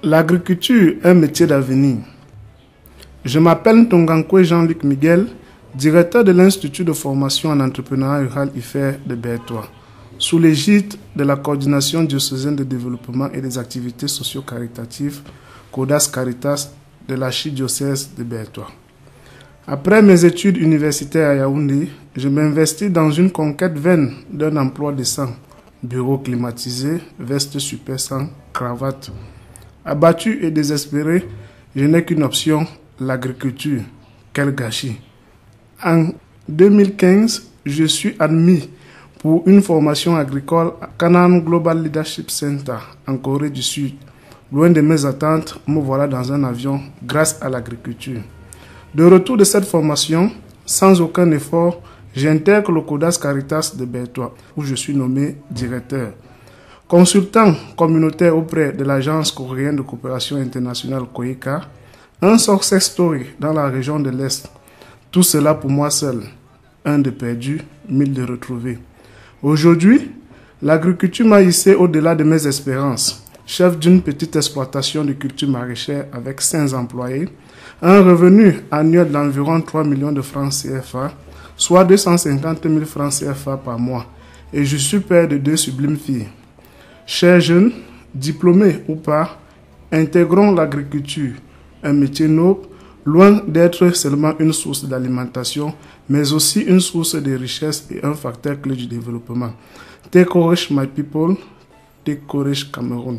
L'agriculture est un métier d'avenir. Je m'appelle Ntongankwe Jean-Luc Miguel, directeur de l'Institut de formation en entrepreneuriat rural IFER de Bertois, sous l'égide de la coordination diocésaine de développement et des activités socio-caritatives CODAS Caritas de l'archidiocèse de Bertois. Après mes études universitaires à Yaoundé, je m'investis dans une conquête vaine d'un emploi décent, bureau climatisé, veste super sans cravate. Abattu et désespéré, je n'ai qu'une option, l'agriculture. Quel gâchis! En 2015, je suis admis pour une formation agricole à Canaan Global Leadership Center en Corée du Sud. Loin de mes attentes, me voilà dans un avion grâce à l'agriculture. De retour de cette formation, sans aucun effort, j'intègre le CODAS Caritas de Bertois, où je suis nommé directeur. Consultant communautaire auprès de l'Agence coréenne de coopération internationale COICA, un success story dans la région de l'Est. Tout cela pour moi seul. Un de perdu, 1000 de retrouvés. Aujourd'hui, l'agriculture m'a hissé au-delà de mes espérances. Chef d'une petite exploitation de culture maraîchère avec 5 employés, un revenu annuel d'environ 3 millions de francs CFA, soit 250 000 francs CFA par mois. Et je suis père de 2 sublimes filles. Chers jeunes, diplômés ou pas, intégrons l'agriculture, un métier noble, loin d'être seulement une source d'alimentation, mais aussi une source de richesse et un facteur clé du développement. Take courage, my people. Take courage, Cameroun.